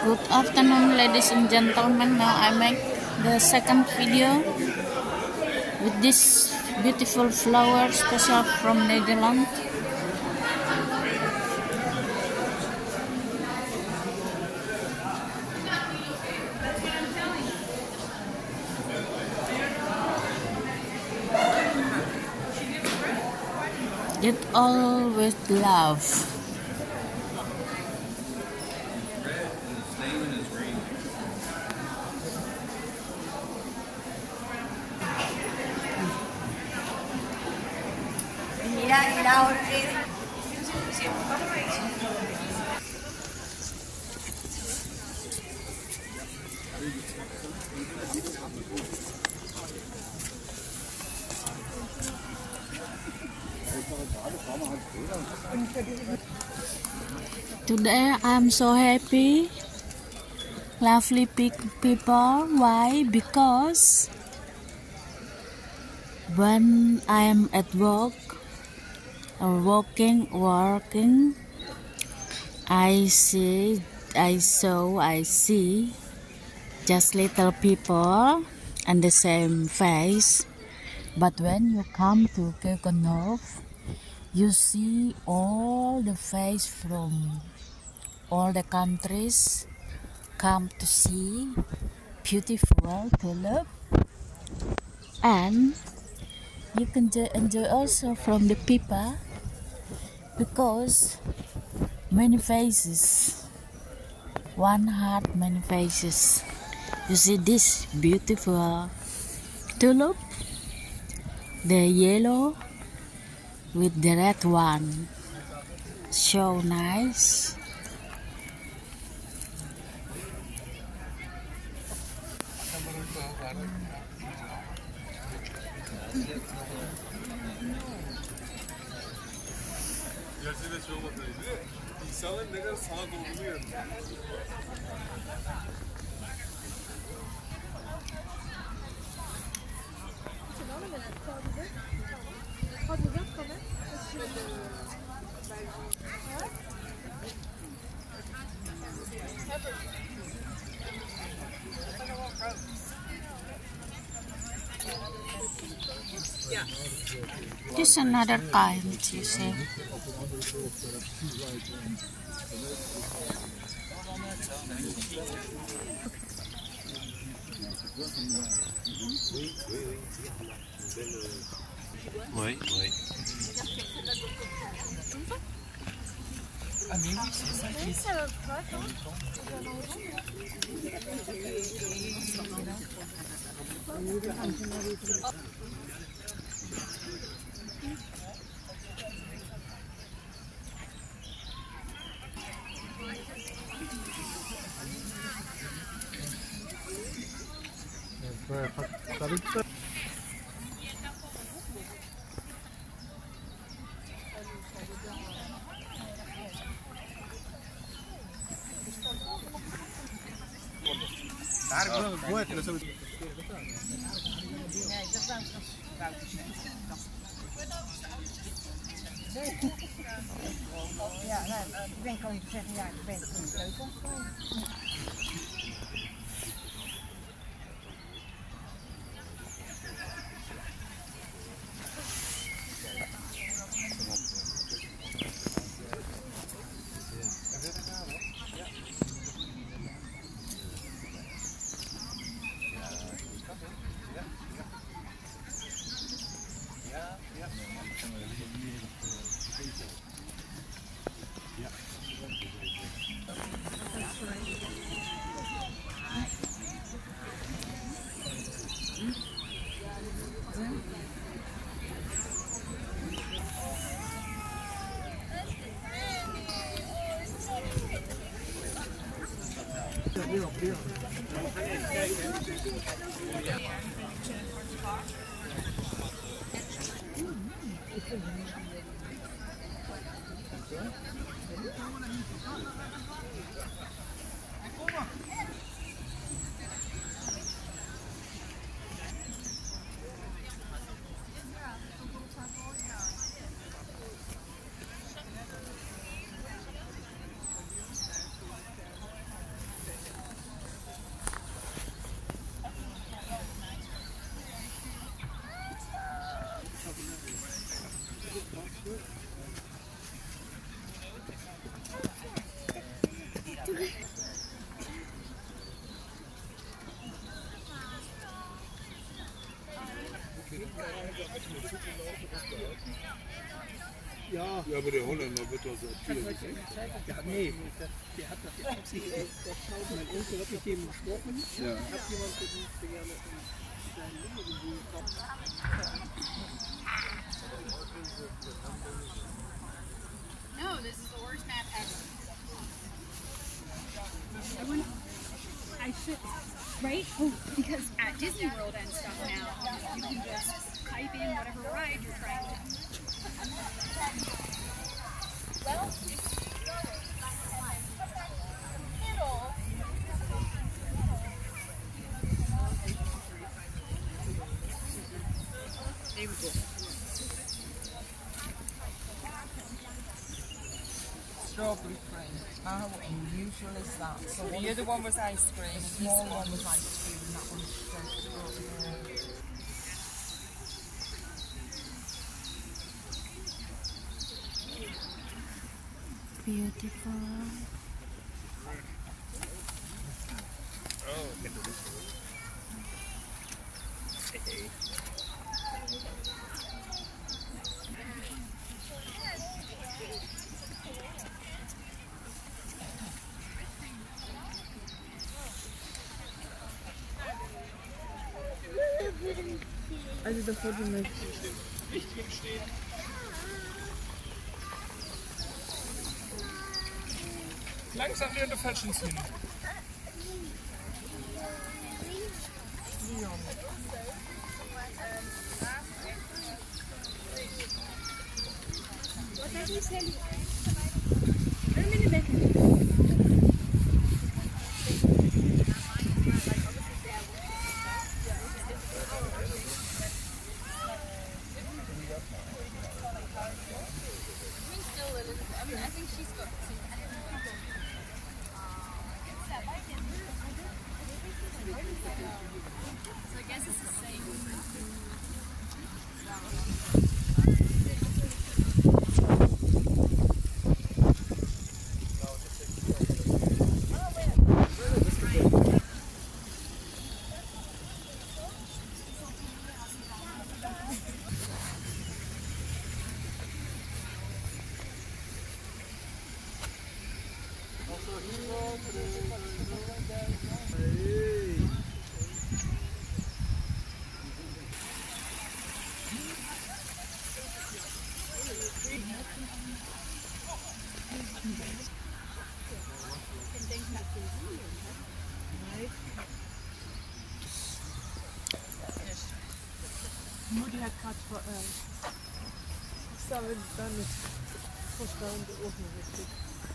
Good afternoon, ladies and gentlemen. Now I make the second video with this beautiful flower special from Netherlands. It all with love. Today I'm so happy, lovely people. Why? Because when I'm at work or working, I see just little people and the same face. But when you come to Keukenhof, you see all the face from all the countries come to see beautiful tulip, and you can enjoy also from the people because many faces, one heart, many faces. You see this beautiful tulip, the yellow with the red one, so nice. Just another kind, you see. Oui, oui. Ah mais oui, c'est ça qui est... Ja, nou, ik ben kan je zeggen, ja, ik ben in de keuken. Ja, aber der Holländer wird doch seit viel gesehen. Ja, nee, der hat das jetzt Absicht verschraubt. Mein Onkel hat mit dem gesprochen. Ja. Hat jemand gedient, der gerne seine Nummer gesucht hat. No, this is the worst map ever. I should, right? Oh, because at Disney World and stuff now, you can just type in whatever ride you're trying to. There we go. Strawberry cream. Our one usually starts. So The other one was ice cream. the small one was ice cream and that one's strawberry. Beautiful. Also das Foto mit. Langsam near the fashion scene. Mutti hat gerade ich sage, dann mit Verstand offen richtig.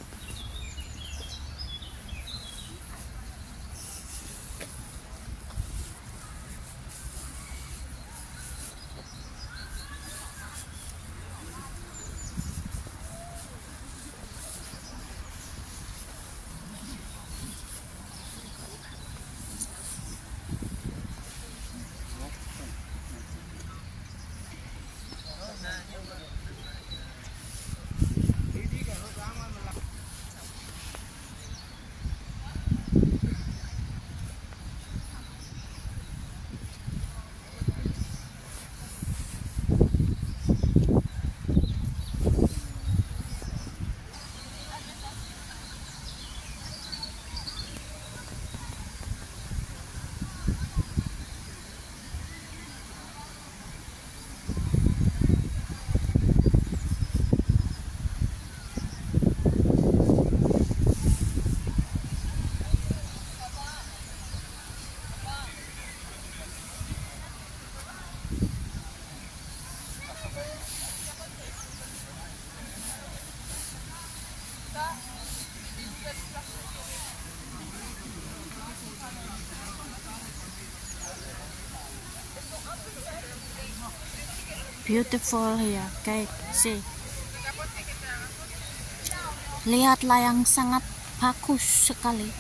Beautiful here, kijk, see. Lihatlah yang sangat bagus sekali.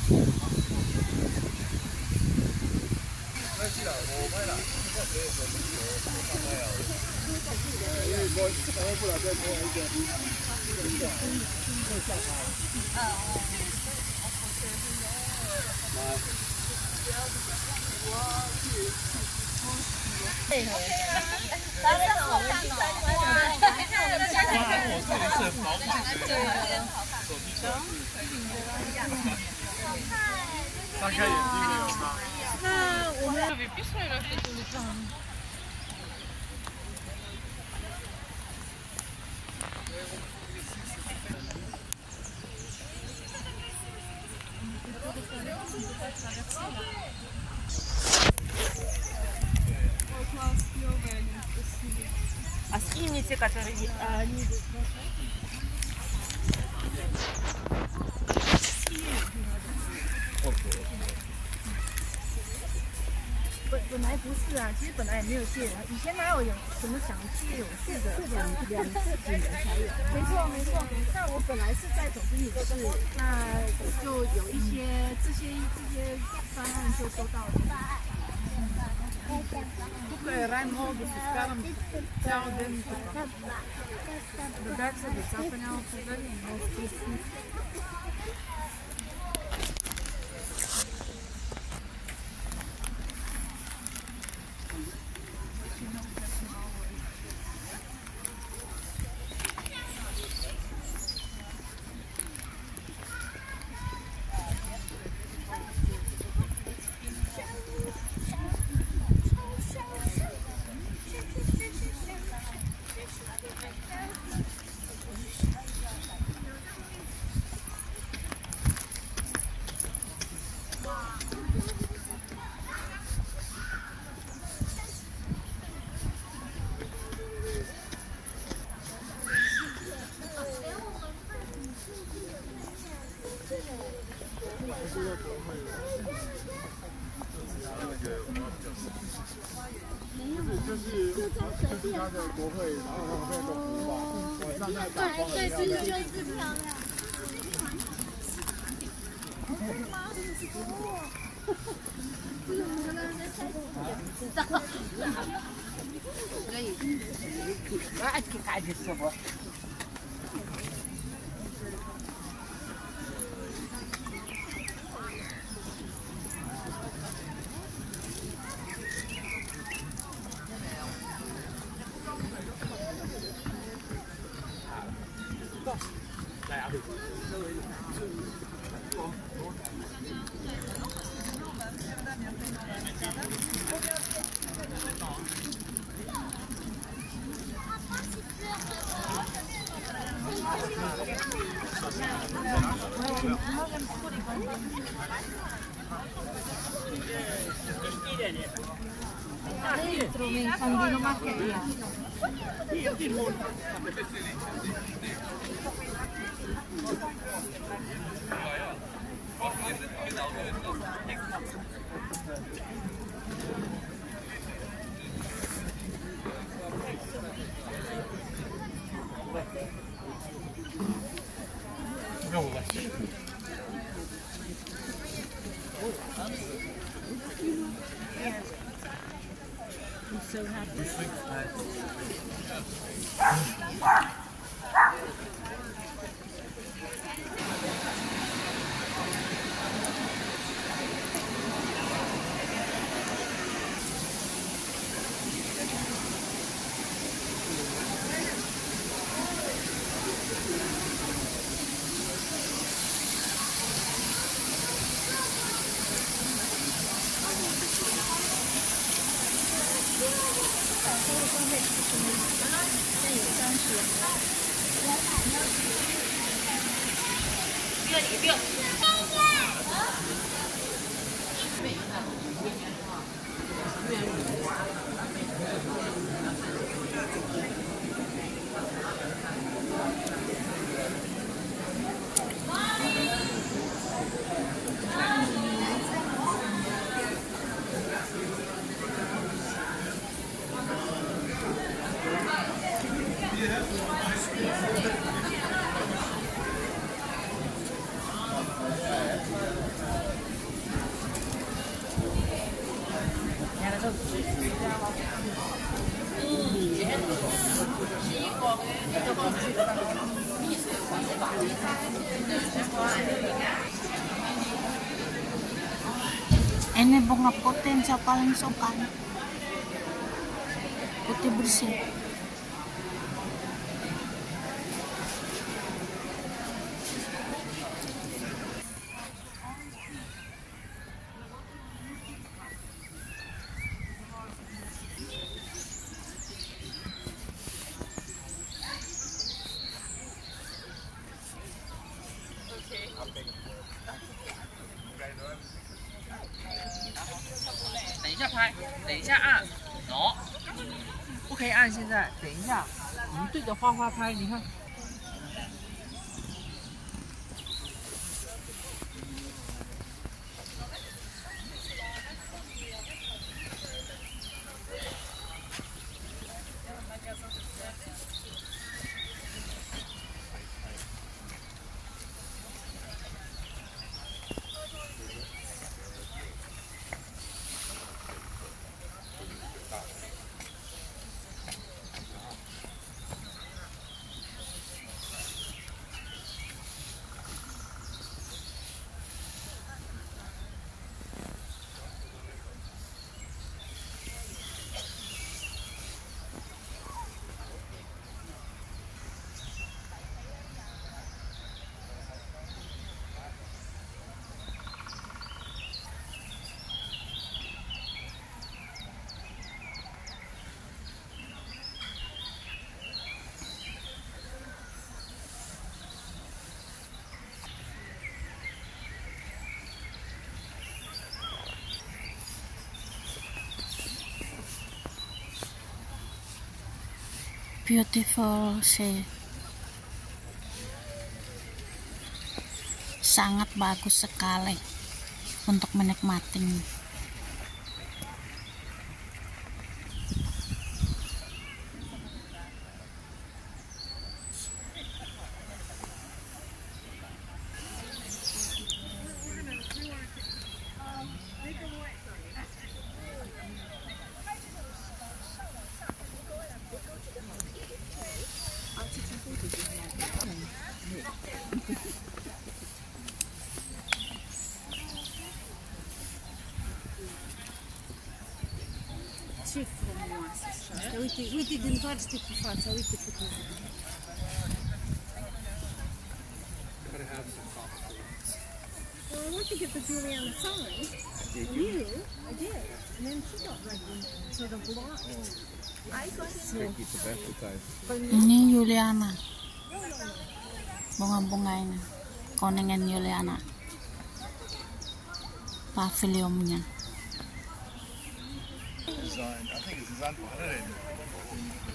张开眼睛没有吗？ А скинете, которые... они... 本来不是啊，其实本来也没有借，以前哪有什么想借有借的，这两这几年才有。没错没错，那我本来是在总经理室，那就有一些这些方案就收到了。Tukaj je ruim ovdje se skaram celo dan tukaj. Drugače bi zapenjalo pogledati. 就是他的国会，然后旁边有个湖嘛，晚上在打光很漂亮。就是漂亮。知道。可以。那去看去吃不？ Sandino Macchia. I'm so happy. Ini bunga putih yang saya paling suka. Putih bersih. 等一下按，no， 不可以按，现在，等一下，我们对着花花拍，你看。 Beautiful sih. Sangat bagus sekali untuk menikmatinya. Ce frumoasă și asta. Uite, uite din toate cu fața, uite cât e. Well, I went to get the Juliana sign. Did you? I did. And then she got like sort of blocked. I got it. Ini Juliana. Bunga-bunga ini. Koningen Juliana. Pavilionnya. Design. I think it's designed by